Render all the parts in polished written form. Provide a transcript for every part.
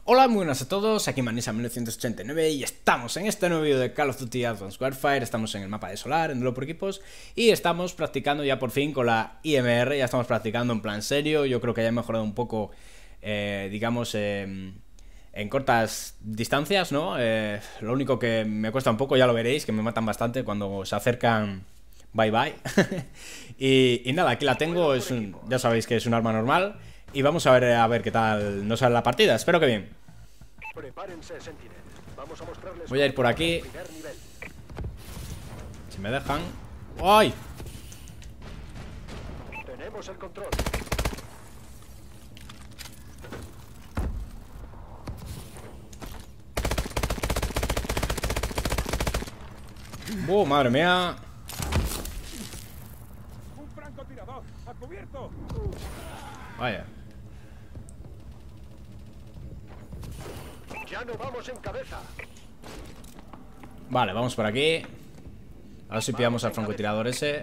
Hola, muy buenas a todos, aquí Manisa1989 y estamos en este nuevo vídeo de Call of Duty Advanced Warfare. Estamos en el mapa de Solar, en duelo por equipos, y estamos practicando ya por fin con la IMR. Ya estamos practicando en plan serio. Yo creo que ya he mejorado un poco, digamos, en cortas distancias, ¿no? Lo único que me cuesta un poco, ya lo veréis, que me matan bastante cuando se acercan. Bye bye. y nada, aquí la tengo, ya sabéis que es un arma normal. Y vamos a ver qué tal nos sale la partida. Espero que bien. Voy a ir por aquí. Si me dejan. ¡Ay! Tenemos el control. Madre mía. Un francotirador, a cubierto. Vaya. Ya no vamos en cabeza. Vale, vamos por aquí. A ver si pillamos al francotirador ese.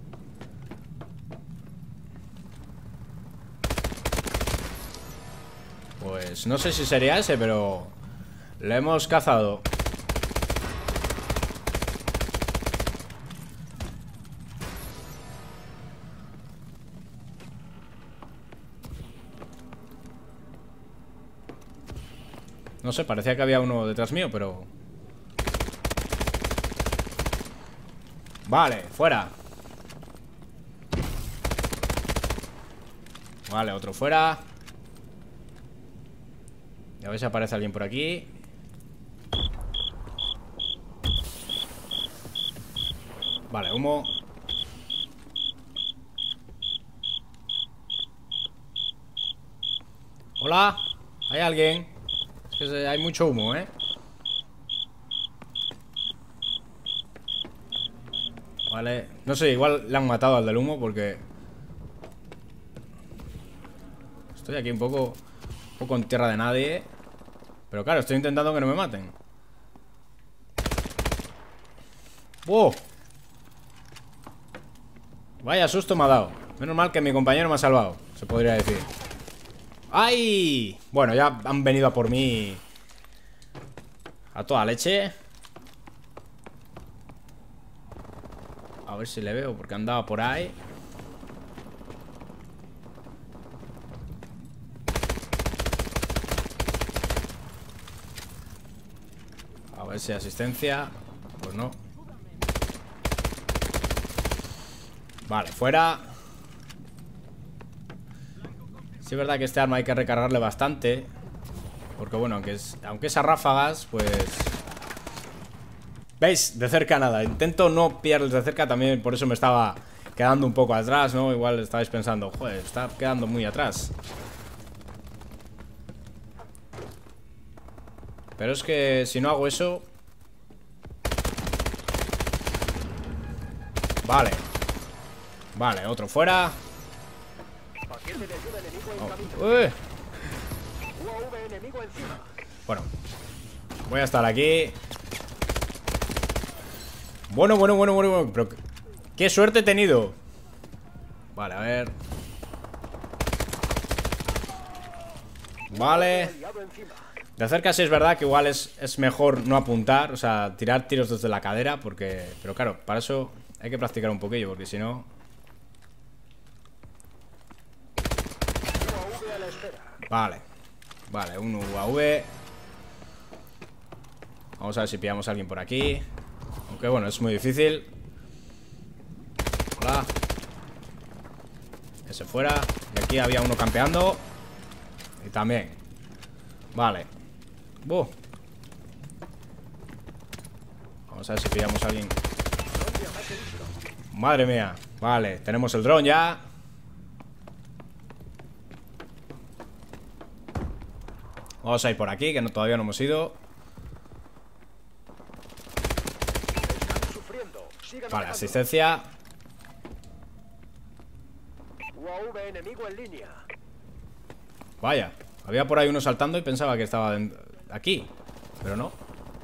Pues no sé si sería ese, pero le hemos cazado. No sé, parecía que había uno detrás mío, pero... Vale, fuera. Vale, otro fuera. Y a ver si aparece alguien por aquí. Vale, humo. Hola, ¿hay alguien? Es que hay mucho humo, ¿eh? Vale, no sé, igual le han matado al del humo porque... Estoy aquí un poco en tierra de nadie. Pero claro, estoy intentando que no me maten. ¡Wow! Vaya susto me ha dado. Menos mal que mi compañero me ha salvado, se podría decir. ¡Ay! Bueno, ya han venido a por mí a toda leche. A ver si le veo, porque andaba por ahí. A ver si asistencia. Pues no. Vale, fuera. Sí es verdad que este arma hay que recargarle bastante. Porque bueno, aunque es a ráfagas, pues... ¿Veis? De cerca nada. Intento no pillarles de cerca. También por eso me estaba quedando un poco atrás, ¿no? Igual estabais pensando, joder, está quedando muy atrás. Pero es que si no hago eso... Vale. Vale, otro fuera. Bueno, voy a estar aquí. Bueno. Pero qué suerte he tenido. Vale, a ver. Vale. De cerca sí es verdad que igual es mejor no apuntar. O sea, tirar tiros desde la cadera. Pero claro, para eso hay que practicar un poquillo, porque si no... Vale, un UAV. Vamos a ver si pillamos a alguien por aquí. Aunque bueno, es muy difícil. Hola. Ese fuera. Y aquí había uno campeando. Y también. Vale. Vamos a ver si pillamos a alguien. Madre mía. Vale, tenemos el dron ya. Vamos a ir por aquí, que todavía no hemos ido. Vale, asistencia. UAV enemigo en línea. Vaya, había por ahí uno saltando y pensaba que estaba aquí. Pero no.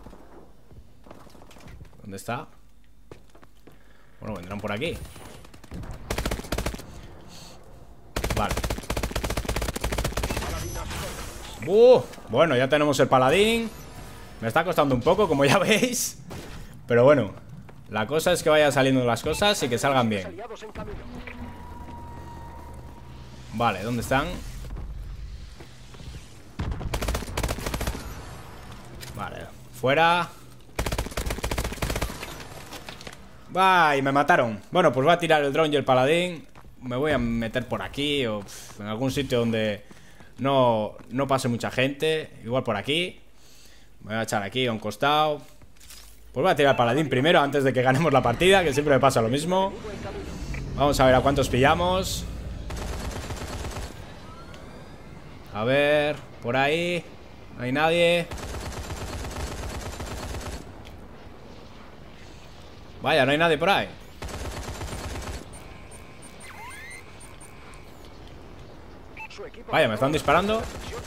¿Dónde está? Bueno, vendrán por aquí. Vale. Bueno, ya tenemos el paladín. Me está costando un poco, como ya veis. Pero bueno, la cosa es que vayan saliendo las cosas y que salgan bien. Aliados en camino. Vale, ¿dónde están? Vale, fuera. Va, y me mataron. Bueno, pues voy a tirar el dron y el paladín. Me voy a meter por aquí o en algún sitio donde no pase mucha gente. Igual por aquí. Me voy a echar aquí a un costado. Pues voy a tirar el paladín primero antes de que ganemos la partida, que siempre me pasa lo mismo. Vamos a ver a cuántos pillamos. A ver, por ahí. No hay nadie. Vaya, no hay nadie por ahí. Vaya, me están disparando.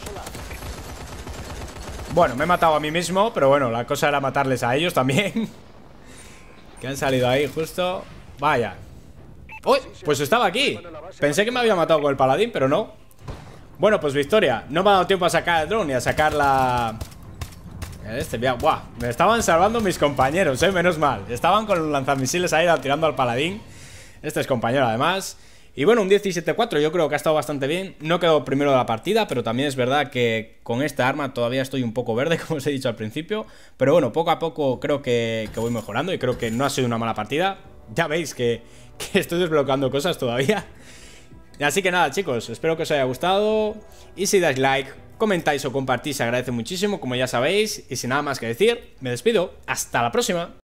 Bueno, me he matado a mí mismo, pero bueno, la cosa era matarles a ellos también. Que han salido ahí justo. Vaya. ¡Uy! Pues estaba aquí. Pensé que me había matado con el paladín, pero no. Bueno, pues victoria. No me ha dado tiempo a sacar el drone ni a sacar la... ¡Buah! Me estaban salvando mis compañeros, menos mal. Estaban con los lanzamisiles ahí tirando al paladín. Este es compañero además. Y bueno, un 17-4 yo creo que ha estado bastante bien. No quedó primero de la partida, pero también es verdad que con esta arma todavía estoy un poco verde, como os he dicho al principio. Pero bueno, poco a poco creo que voy mejorando y creo que no ha sido una mala partida. Ya veis que estoy desbloqueando cosas todavía. Así que nada, chicos, espero que os haya gustado. Y si dais like, comentáis o compartís, se agradece muchísimo, como ya sabéis. Y sin nada más que decir, me despido. Hasta la próxima.